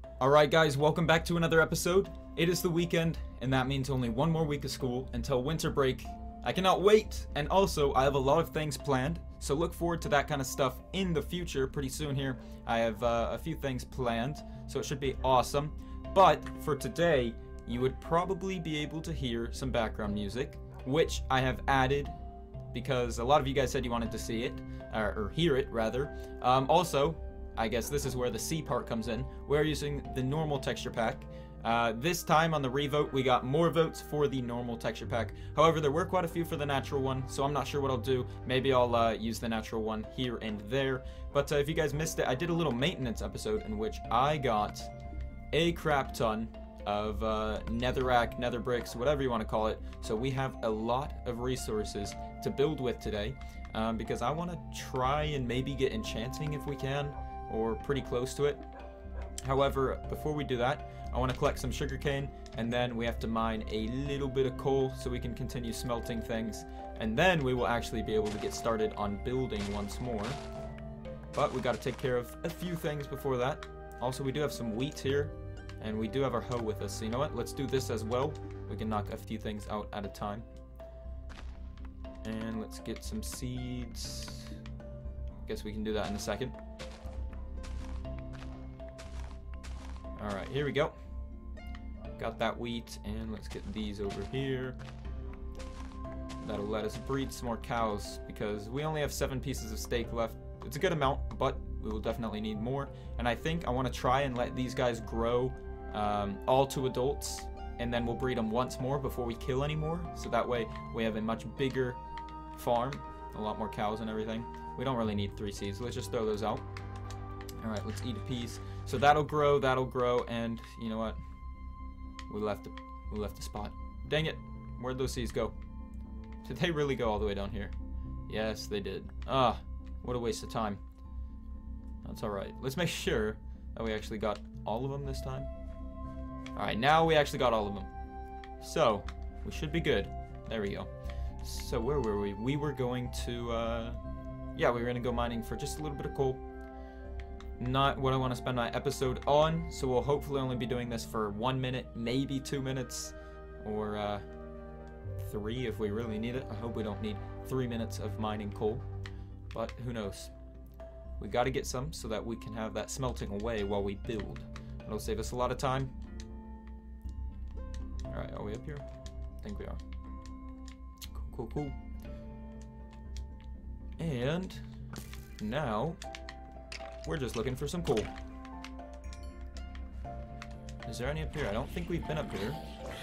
Alright guys, welcome back to another episode. It is the weekend, and that means only one more week of school until winter break. I cannot wait, and also I have a lot of things planned, so look forward to that kind of stuff in the future pretty soon here. I have a few things planned, so it should be awesome. But for today, you would probably be able to hear some background music, which I have added because a lot of you guys said you wanted to see it, or hear it rather. Also, I guess this is where the C part comes in. We're using the normal texture pack. This time on the revote, we got more votes for the normal texture pack. However, there were quite a few for the natural one, so I'm not sure what I'll do. Maybe I'll use the natural one here and there. But if you guys missed it, I did a little maintenance episode in which I got a crap ton of netherrack, nether bricks, whatever you want to call it. So we have a lot of resources to build with today, because I want to try and maybe get enchanting if we can, or pretty close to it. However, before we do that, I want to collect some sugarcane, and then we have to mine a little bit of coal so we can continue smelting things, and then we will actually be able to get started on building once more. But we got to take care of a few things before that. Also, we do have some wheat here, and we do have our hoe with us, so you know what, let's do this as well. We can knock a few things out at a time. And let's get some seeds. Guess we can do that in a second. Alright, here we go. Got that wheat, and let's get these over here. That'll let us breed some more cows, because we only have 7 pieces of steak left. It's a good amount, but we will definitely need more. And I think I want to try and let these guys grow all to adults, and then we'll breed them once more before we kill any more. So that way we have a much bigger farm, a lot more cows and everything. We don't really need 3 seeds. Let's just throw those out. Alright, let's eat a piece. So that'll grow, and you know what? We left the spot. Dang it. Where'd those seeds go? Did they really go all the way down here? Yes, they did. Ah, what a waste of time. That's alright. Let's make sure that we actually got all of them this time. Alright, now we actually got all of them. So, we should be good. There we go. So, where were we? We were going to, yeah, we were going to go mining for just a little bit of coal. Not what I want to spend my episode on, so we'll hopefully only be doing this for 1 minute, maybe 2 minutes, or 3 if we really need it. I hope we don't need 3 minutes of mining coal, but who knows. We got to get some so that we can have that smelting away while we build. It'll save us a lot of time. Alright, are we up here? I think we are. Cool, cool, cool. And now we're just looking for some coal. Is there any up here? I don't think we've been up here.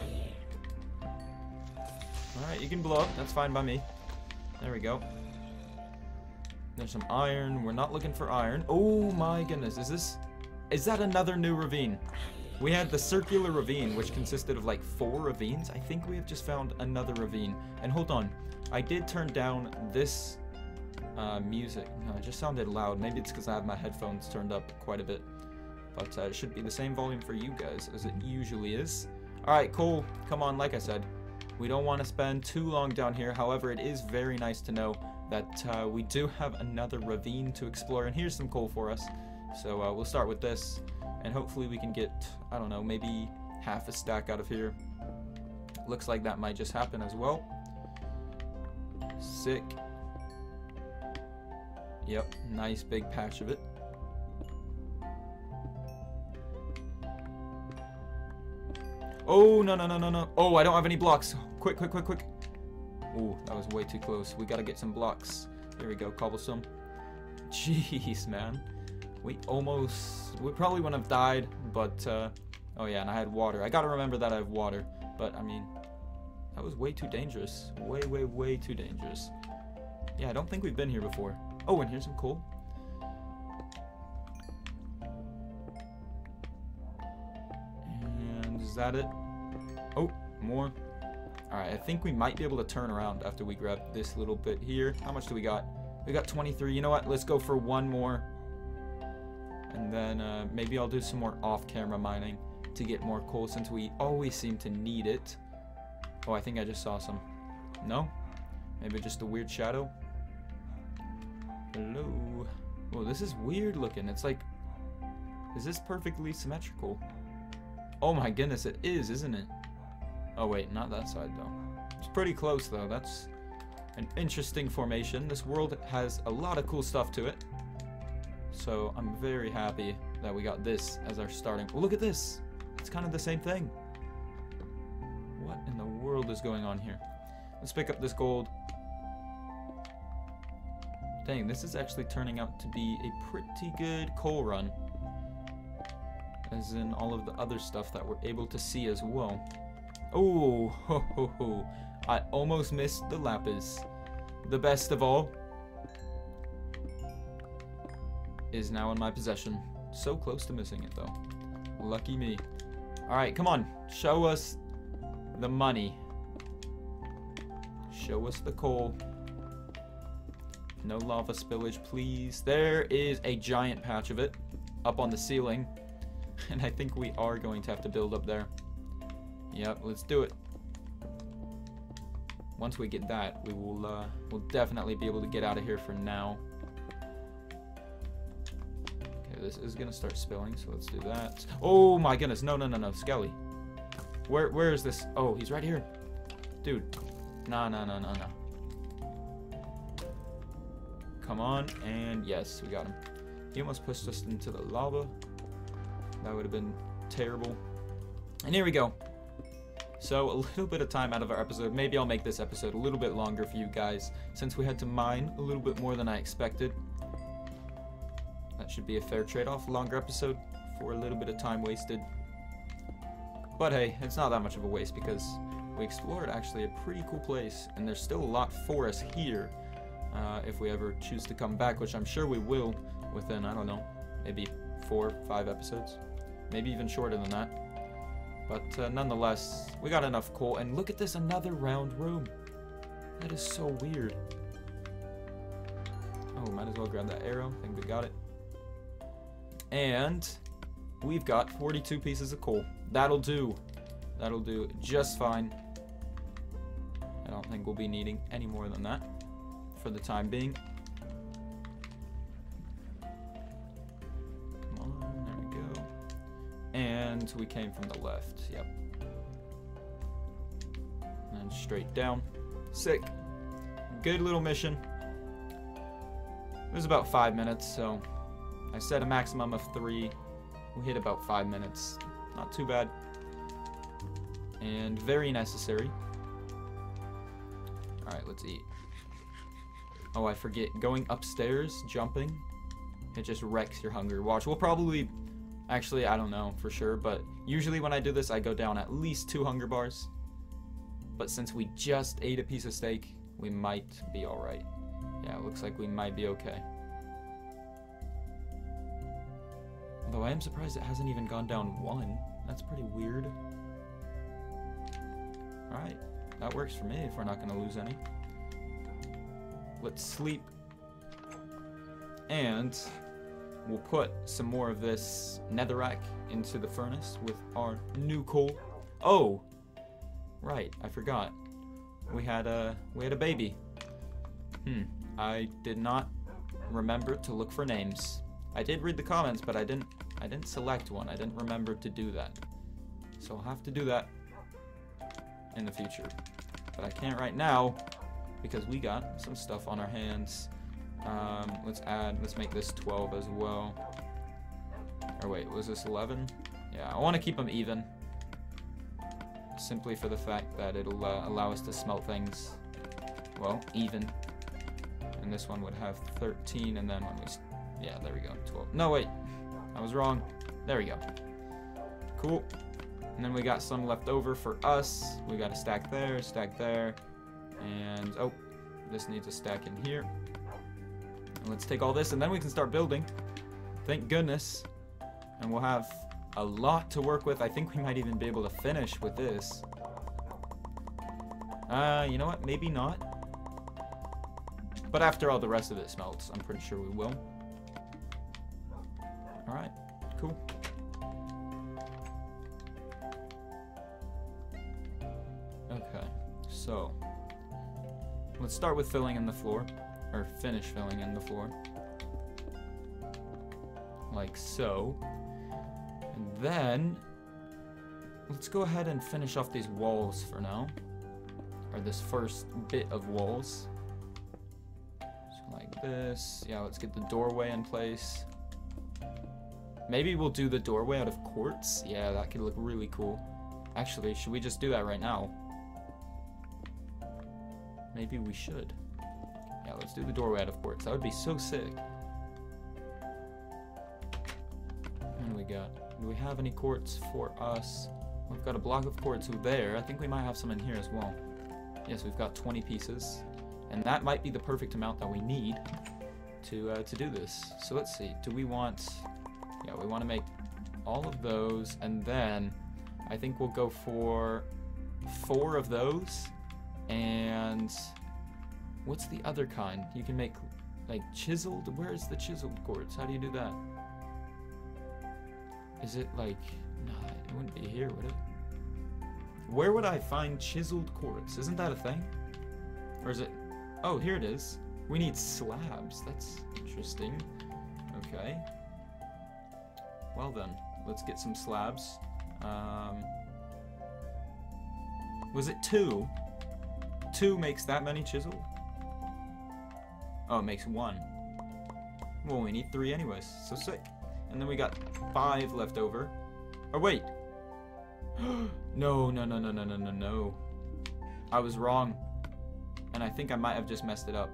Alright, you can blow up. That's fine by me. There we go. There's some iron. We're not looking for iron. Oh my goodness. Is that another new ravine? We had the circular ravine, which consisted of like 4 ravines. I think we have just found another ravine. And hold on. I did turn down this music. No, it just sounded loud. Maybe it's because I have my headphones turned up quite a bit. But it should be the same volume for you guys as it usually is. Alright, cool. Come on, like I said, we don't want to spend too long down here. However, it is very nice to know that we do have another ravine to explore. And here's some coal for us. So we'll start with this. And hopefully we can get, I don't know, maybe half a stack out of here. Looks like that might just happen as well. Sick. Yep, nice big patch of it. Oh, no, no, no, no, no. Oh, I don't have any blocks. Quick, quick, quick, quick. Oh, that was way too close. We gotta get some blocks. Here we go, cobblestone. Jeez, man. We probably wouldn't have died, but, oh yeah, and I had water. I gotta remember that I have water. But, I mean, that was way too dangerous. Way, way, way too dangerous. Yeah, I don't think we've been here before. Oh, and here's some coal. And is that it? Oh, more. Alright, I think we might be able to turn around after we grab this little bit here. How much do we got? We got 23. You know what? Let's go for 1 more. And then maybe I'll do some more off-camera mining to get more coal since we always seem to need it. Oh, I think I just saw some. No? Maybe just a weird shadow? Hello? Oh, this is weird looking. It's like Is this perfectly symmetrical? Oh my goodness, it is, isn't it? Oh wait, not that side though. It's pretty close though. That's an interesting formation. This world has a lot of cool stuff to it. So I'm very happy that we got this as our starting. Oh, look at this. It's kind of the same thing. What in the world is going on here? Let's pick up this gold. Dang, this is actually turning out to be a pretty good coal run. As in all of the other stuff that we're able to see as well. Oh, ho, ho, ho. I almost missed the lapis. The best of all is now in my possession. So close to missing it though. Lucky me. Alright, come on. Show us the money. Show us the coal. No lava spillage, please. There is a giant patch of it up on the ceiling. And I think we are going to have to build up there. Yep, let's do it. Once we get that, we will we'll definitely be able to get out of here for now. Okay, this is gonna start spilling, so let's do that. Oh my goodness, no, no, no, no, Skelly. Where is this? Oh, he's right here. Dude. No, no, no, no, no. Come on, and yes, we got him. He almost pushed us into the lava. That would have been terrible. And here we go. So a little bit of time out of our episode. Maybe I'll make this episode a little bit longer for you guys, since we had to mine a little bit more than I expected. That should be a fair trade-off. Longer episode for a little bit of time wasted. But hey, it's not that much of a waste because we explored actually a pretty cool place, and there's still a lot for us here. If we ever choose to come back, which I'm sure we will within, I don't know, maybe 4 or 5 episodes. Maybe even shorter than that. But nonetheless, we got enough coal. And look at this, another round room. That is so weird. Oh, might as well grab that arrow. I think we got it. And we've got 42 pieces of coal. That'll do. That'll do just fine. I don't think we'll be needing any more than that for the time being. Come on, there we go. And we came from the left, yep. And straight down. Sick. Good little mission. It was about 5 minutes, so I set a maximum of 3. We hit about 5 minutes. Not too bad. And very necessary. Alright, let's eat. Oh, I forget. Going upstairs, jumping, it just wrecks your hunger. Watch, we'll probably... Actually, I don't know for sure, but usually when I do this, I go down at least 2 hunger bars. But since we just ate a piece of steak, we might be alright. Yeah, it looks like we might be okay. Although I am surprised it hasn't even gone down 1. That's pretty weird. Alright, that works for me if we're not going to lose any. Let's sleep. And we'll put some more of this netherrack into the furnace with our new coal. Oh! Right, I forgot. We had a baby. I did not remember to look for names. I did read the comments, but I didn't select one. I didn't remember to do that. So I'll have to do that in the future. But I can't right now because we got some stuff on our hands. Let's make this 12 as well. Or wait, was this 11? Yeah, I want to keep them even. Simply for the fact that it'll allow us to smelt things, well, even. And this one would have 13, and then when we, yeah, there we go, 12. No, wait, I was wrong. There we go. Cool. And then we got some left over for us. We got a stack there, and oh, this needs a stack in here. And let's take all this, and then we can start building. Thank goodness. And we'll have a lot to work with. I think we might even be able to finish with this. You know what? Maybe not. But after all the rest of it smelts, I'm pretty sure we will. Alright, cool. Okay, so let's start with filling in the floor, or finish filling in the floor. Like so. then let's go ahead and finish off these walls for now. Or this first bit of walls. So like this. Yeah, let's get the doorway in place. Maybe we'll do the doorway out of quartz. Yeah, that could look really cool. Actually, should we just do that right now? Maybe we should. Yeah, let's do the doorway out of quartz. That would be so sick. What do we got? Do we have any quartz for us? We've got a block of quartz there. I think we might have some in here as well. Yes, we've got 20 pieces. And that might be the perfect amount that we need to do this. So let's see. Do we want... Yeah, we want to make all of those. And then I think we'll go for 4 of those. And what's the other kind? You can make like chiseled. Where is the chiseled quartz? How do you do that? Is it like... Nah, it wouldn't be here, would it? Where would I find chiseled quartz? Isn't that a thing? Or is it... Oh, here it is. We need slabs. That's interesting. Okay. Well then, let's get some slabs. Was it 2? 2 makes that many chiseled? Oh, it makes 1. Well, we need 3 anyways, so sick. And then we got 5 left over. Oh, wait. No. I was wrong. And I think I might have just messed it up.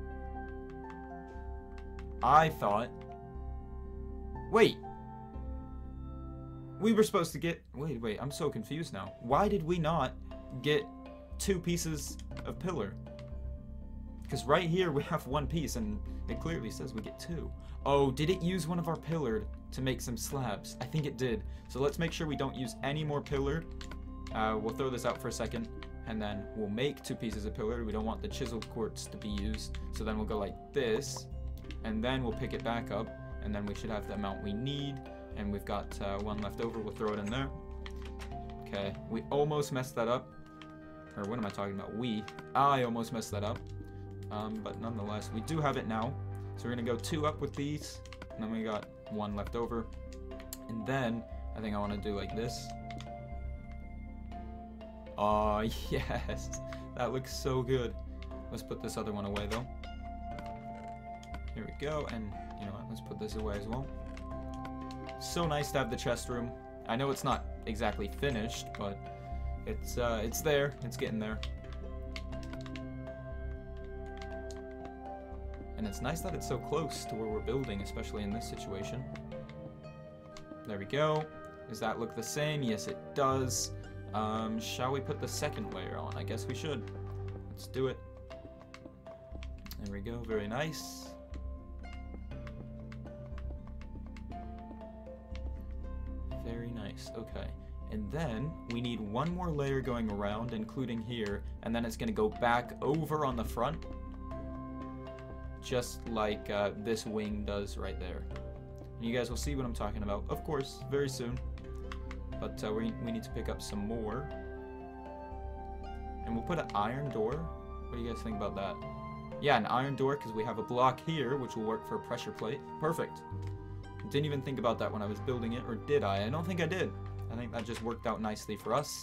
I thought... Wait. We were supposed to get... Wait, I'm so confused now. Why did we not get 2 pieces of pillar? Because right here we have 1 piece and it clearly says we get 2. Oh, did it use one of our pillared to make some slabs? I think it did. So let's make sure we don't use any more pillared. We'll throw this out for a second and then we'll make 2 pieces of pillared. We don't want the chiseled quartz to be used. So then we'll go like this and then we'll pick it back up and then we should have the amount we need. And we've got 1 left over. We'll throw it in there. Okay, we almost messed that up. Or what am I talking about? I almost messed that up. But nonetheless, we do have it now. So we're going to go 2 up with these. And then we got 1 left over. And then, I think I want to do like this. Oh, yes. That looks so good. Let's put this other one away, though. Here we go. And, you know what? Let's put this away as well. So nice to have the chest room. I know it's not exactly finished, but it's there. It's getting there. And it's nice that it's so close to where we're building, especially in this situation. There we go. Does that look the same? Yes, it does. Shall we put the second layer on? I guess we should. Let's do it. There we go. Very nice. Very nice. Okay. And then we need 1 more layer going around, including here, and then it's going to go back over on the front, just like this wing does right there. And you guys will see what I'm talking about, of course, very soon. But we need to pick up some more. And we'll put an iron door. What do you guys think about that? Yeah, an iron door, because we have a block here, which will work for a pressure plate. Perfect. Didn't even think about that when I was building it, or did I? I don't think I did. I think that just worked out nicely for us.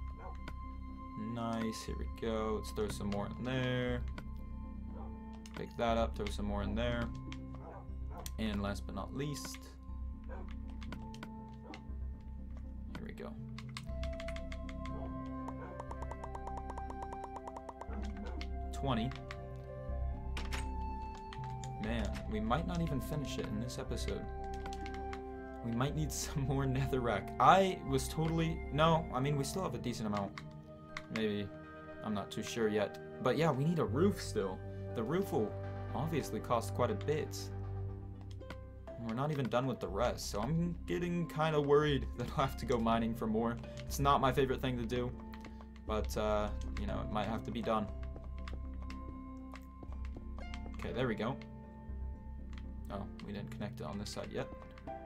Nice, here we go. Let's throw some more in there. Pick that up, throw some more in there. And last but not least, here we go. $20. Man, we might not even finish it in this episode. We might need some more netherrack. I was totally... No, I mean, we still have a decent amount. Maybe. I'm not too sure yet. But yeah, we need a roof still. The roof will obviously cost quite a bit. And we're not even done with the rest, so I'm getting kind of worried that I'll have to go mining for more. It's not my favorite thing to do, but, you know, it might have to be done. Okay, there we go. Oh, we didn't connect it on this side yet.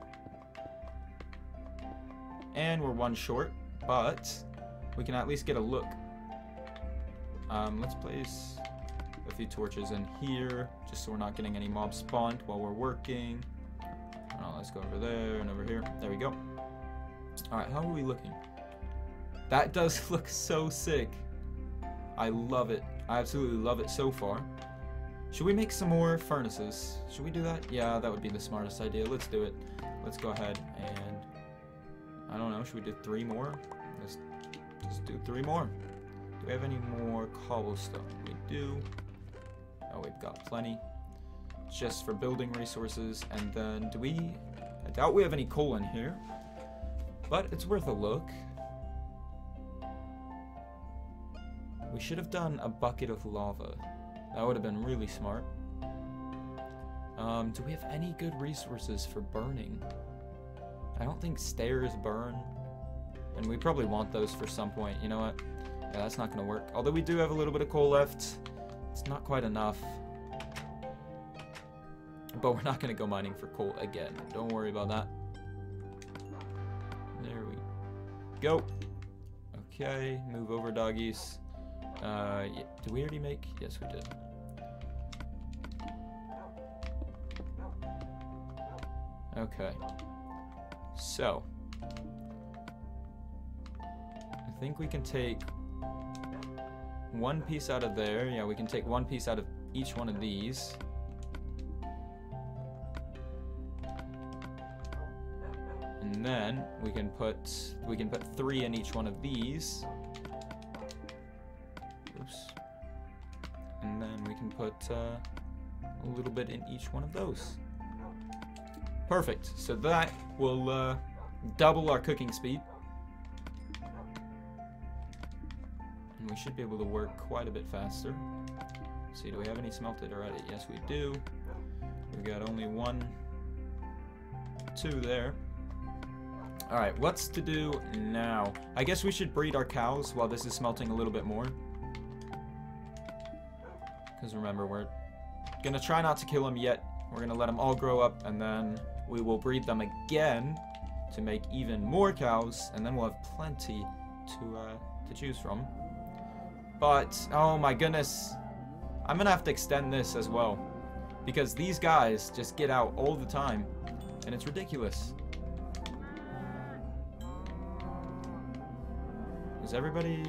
And we're 1 short, but we can at least get a look. Let's place a few torches in here, just so we're not getting any mobs spawned while we're working. Oh, let's go over there and over here. There we go. Alright, how are we looking? That does look so sick. I love it. I absolutely love it so far. Should we make some more furnaces? Should we do that? Yeah, that would be the smartest idea. Let's do it. Let's go ahead and... I don't know, should we do 3 more? Let's just do 3 more. Do we have any more cobblestone? We do. Oh, we've got plenty. Just for building resources. And then, do we... I doubt we have any coal in here. But it's worth a look. We should have done a bucket of lava. That would have been really smart. Do we have any good resources for burning? I don't think stairs burn. And we probably want those for some point. You know what? Yeah, that's not going to work. Although we do have a little bit of coal left. It's not quite enough. But we're not going to go mining for coal again. Don't worry about that. There we go. Okay, move over, doggies. Yeah. Did we already make? Yes, we did. Okay. So. I think we can take 1 piece out of there. Yeah, we can take 1 piece out of each one of these. And then we can put 3 in each one of these. Oops. And then we can put a little bit in each one of those. Perfect. So that will double our cooking speed. And we should be able to work quite a bit faster. Let's see, do we have any smelted already? Yes, we do. We've got only 1, 2 there. Alright, what's to do now? I guess we should breed our cows while this is smelting a little bit more. Because remember, we're gonna try not to kill them yet. We're gonna let them all grow up, and then we will breed them again to make even more cows, and then we'll have plenty to choose from. But, oh my goodness, I'm gonna have to extend this as well. Because these guys just get out all the time, and it's ridiculous. Is everybody...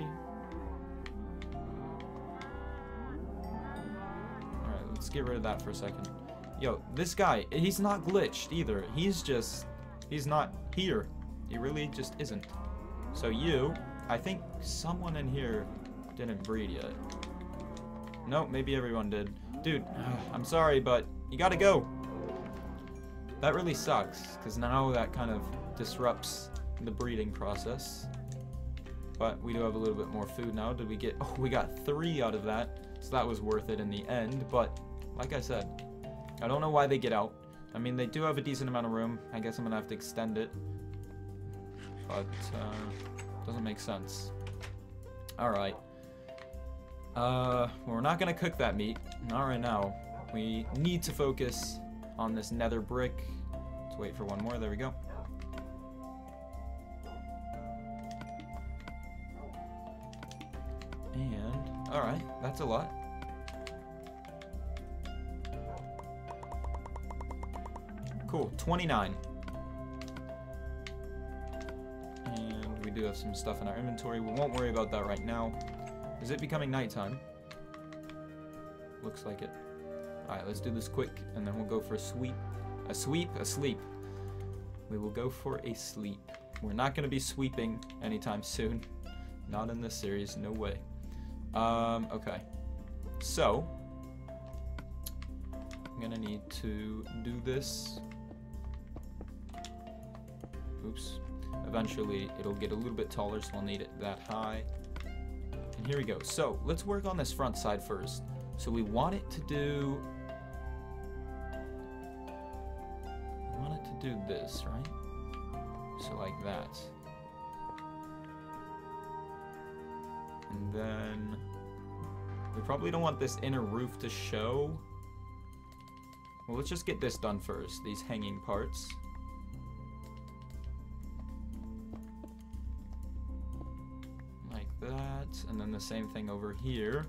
Alright, let's get rid of that for a second. Yo, this guy, he's not glitched either. He's not here. He really just isn't. So you, I think someone in here didn't breed yet. Nope, maybe everyone did. Dude, I'm sorry, but you gotta go. That really sucks, because now that kind of disrupts the breeding process. But we do have a little bit more food now. Did we get... Oh, we got 3 out of that. So that was worth it in the end. But, like I said, I don't know why they get out. I mean, they do have a decent amount of room. I guess I'm going to have to extend it. But, doesn't make sense. Alright. Well, we're not going to cook that meat. Not right now. We need to focus on this nether brick. Let's wait for 1 more. There we go. And, alright, that's a lot. Cool, 29. And we do have some stuff in our inventory. We won't worry about that right now. Is it becoming nighttime? Looks like it. Alright, let's do this quick, and then we'll go for a sweep. A sweep? A sleep. We will go for a sleep. We're not going to be sweeping anytime soon. Not in this series, no way. Okay. So, I'm gonna need to do this. Oops. Eventually, it'll get a little bit taller, so we'll need it that high. And here we go. So, let's work on this front side first. So we want it to do... We want it to do this, right? So like that. And then we probably don't want this inner roof to show. Well, let's just get this done first, these hanging parts. Like that, and then the same thing over here.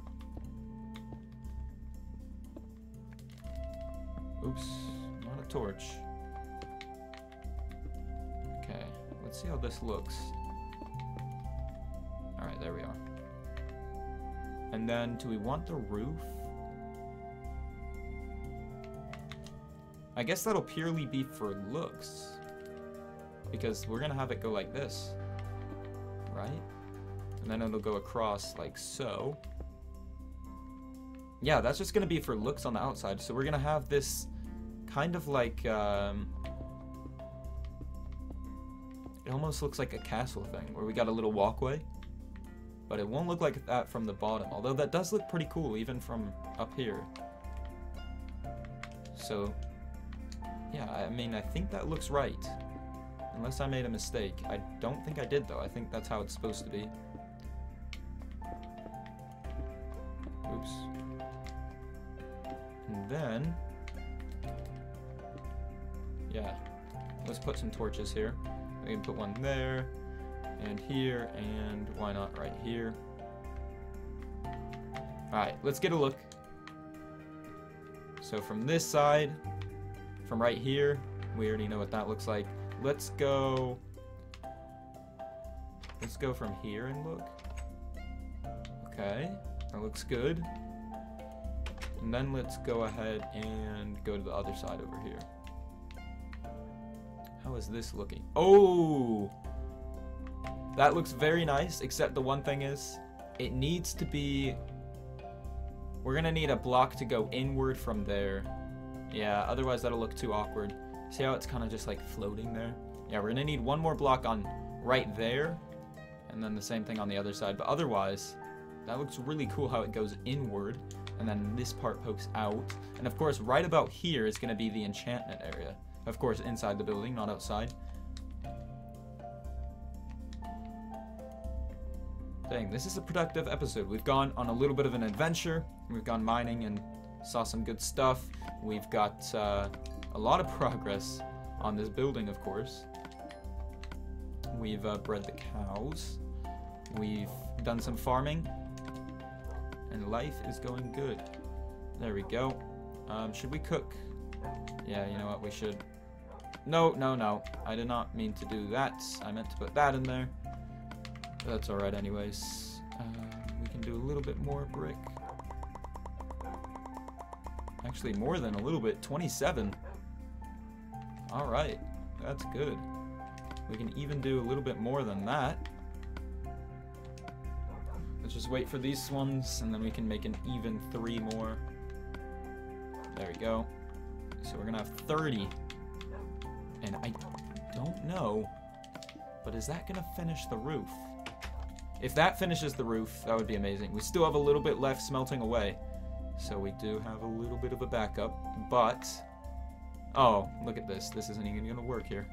Oops, not a torch. Okay, let's Let's see how this looks. Alright, there we are. And then, do we want the roof? I guess that'll purely be for looks. Because we're gonna have it go like this. Right? And then it'll go across like so. Yeah, that's just gonna be for looks on the outside. So we're gonna have this kind of like, it almost looks like a castle thing, where we got a little walkway. But it won't look like that from the bottom, although that does look pretty cool, even from up here. So, yeah, I mean, I think that looks right. Unless I made a mistake. I don't think I did, though. I think that's how it's supposed to be. Oops. And then... yeah. Let's put some torches here. We can put one there, and here, and why not right here. Alright, let's get a look. So from this side, from right here, we already know what that looks like. Let's go from here and look. Okay, that looks good. And then let's go ahead and go to the other side over here. How is this looking? Oh! That looks very nice, except the one thing is, it needs to be... We're gonna need a block to go inward from there. Yeah, otherwise that'll look too awkward. See how it's kind of just like floating there? Yeah, we're gonna need one more block on right there, and then the same thing on the other side. But otherwise, that looks really cool how it goes inward, and then this part pokes out. And of course, right about here is gonna be the enchantment area. Of course, inside the building, not outside. Dang, this is a productive episode. We've gone on a little bit of an adventure. We've gone mining and saw some good stuff. We've got a lot of progress on this building, of course. We've bred the cows. We've done some farming. And life is going good. There we go. Should we cook? Yeah, you know what, we should. No, no, no. I did not mean to do that. I meant to put that in there. But that's alright anyways. We can do a little bit more brick. Actually, more than a little bit. 27. Alright. That's good. We can even do a little bit more than that. Let's just wait for these ones, and then we can make an even 3 more. There we go. So we're gonna have 30. And I don't know, but is that gonna finish the roof? If that finishes the roof, that would be amazing. We still have a little bit left smelting away. So we do have a little bit of a backup, but... Oh, look at this. This isn't even gonna work here.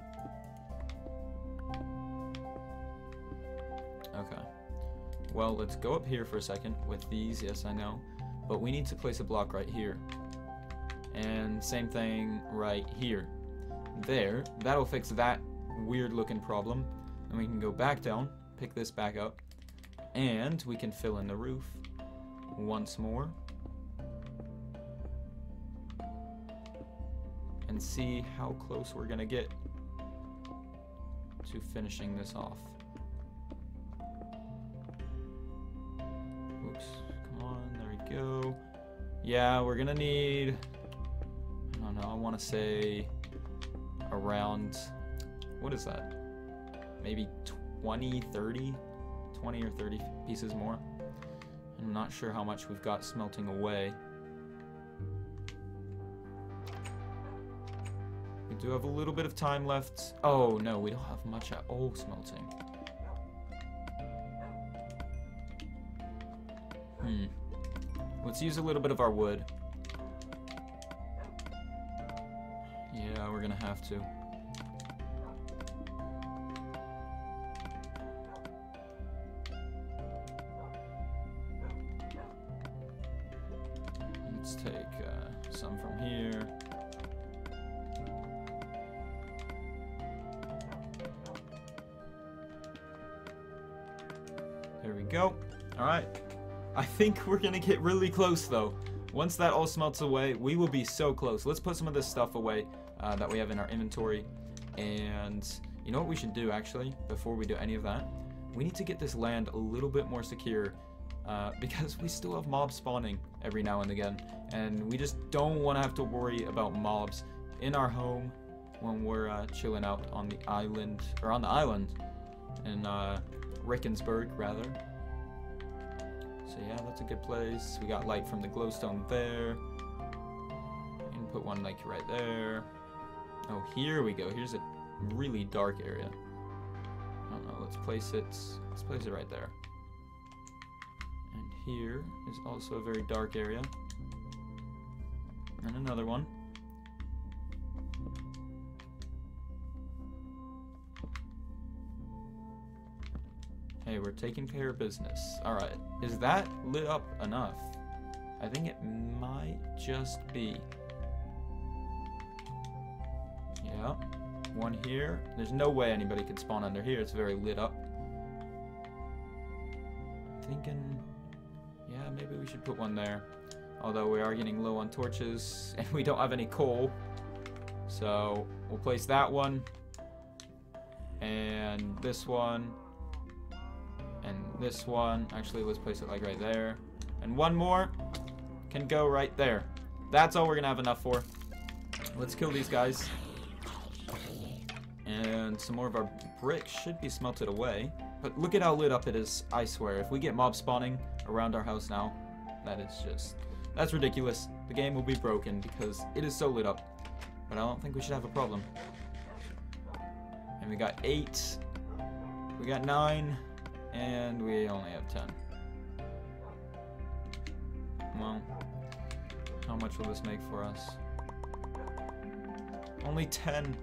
Okay. Well, let's go up here for a second with these. Yes, I know. But we need to place a block right here. And same thing right here. There. That'll fix that weird looking problem. And we can go back down, pick this back up, and we can fill in the roof once more. And see how close we're gonna get to finishing this off. Oops, come on, there we go. Yeah, we're gonna need, I don't know, I wanna say around, what is that? Maybe 20 or 30 pieces more. I'm not sure how much we've got smelting away. We do have a little bit of time left. Oh no, we don't have much at all smelting. Let's use a little bit of our wood. Yeah, we're gonna have to. Let's take some from here. There we go. Alright. I think we're gonna get really close though. Once that all smelts away, we will be so close. Let's put some of this stuff away that we have in our inventory. And You know what we should do, actually, before we do any of that? We need to get this land a little bit more secure, because we still have mobs spawning every now and again, and we just don't want to have to worry about mobs in our home when we're chilling out on the island, or on the island in Rickensburg, rather. So yeah, that's a good place. We got light from the glowstone there. And put one like right there. Oh, here we go. Here's a really dark area. I don't know, let's place it right there. And here is also a very dark area. And another one. Hey, we're taking care of business. Alright, is that lit up enough? I think it might just be. Yeah, one here. There's no way anybody could spawn under here. It's very lit up. Thinking, yeah, maybe we should put one there. Although we are getting low on torches and we don't have any coal. So we'll place that one. And this one. And this one. Actually, let's place it like right there. And one more can go right there. That's all we're gonna have enough for. Let's kill these guys. And some more of our bricks should be smelted away. But look at how lit up it is, I swear. If we get mob spawning around our house now, that's ridiculous. The game will be broken because it is so lit up. But I don't think we should have a problem. And we got 8. We got 9. And we only have 10. Well, how much will this make for us? Only 10.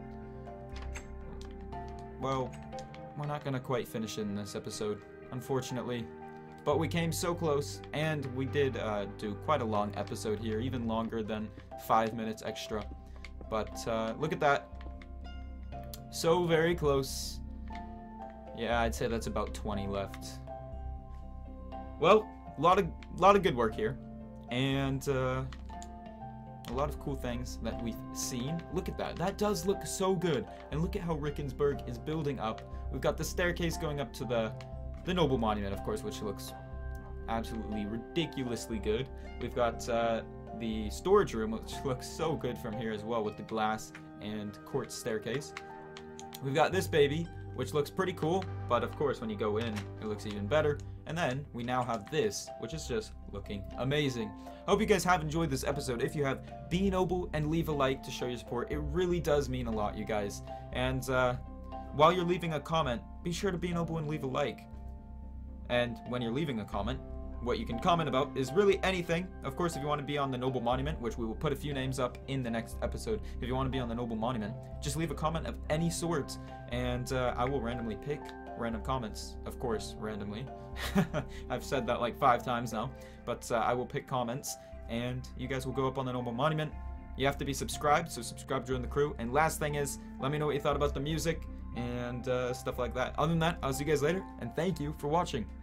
Well, we're not gonna quite finish it in this episode, unfortunately. But we came so close, and we did do quite a long episode here, even longer than 5 minutes extra. But look at that. So very close. Yeah, I'd say that's about 20 left. Well, a lot of good work here, and a lot of cool things that we've seen. Look at that. That does look so good. And look at how Rickensburg is building up. We've got the staircase going up to the Noble Monument, of course, which looks absolutely ridiculously good. We've got the storage room, which looks so good from here as well, with the glass and quartz staircase. We've got this baby, which looks pretty cool, but of course when you go in, it looks even better. And then we now have this, which is just looking amazing. I hope you guys have enjoyed this episode. If you have, be noble and leave a like to show your support. It really does mean a lot, you guys. And while you're leaving a comment, be sure to be noble and leave a like. And when you're leaving a comment, what you can comment about is really anything. Of course, if you want to be on the Noble Monument, which we will put a few names up in the next episode. If you want to be on the Noble Monument, just leave a comment of any sort, and I will randomly pick random comments. Of course, randomly. I've said that like 5 times now, but I will pick comments, and you guys will go up on the Noble Monument. You have to be subscribed, so subscribe to join the crew. And last thing is, let me know what you thought about the music and stuff like that. Other than that, I'll see you guys later, and thank you for watching.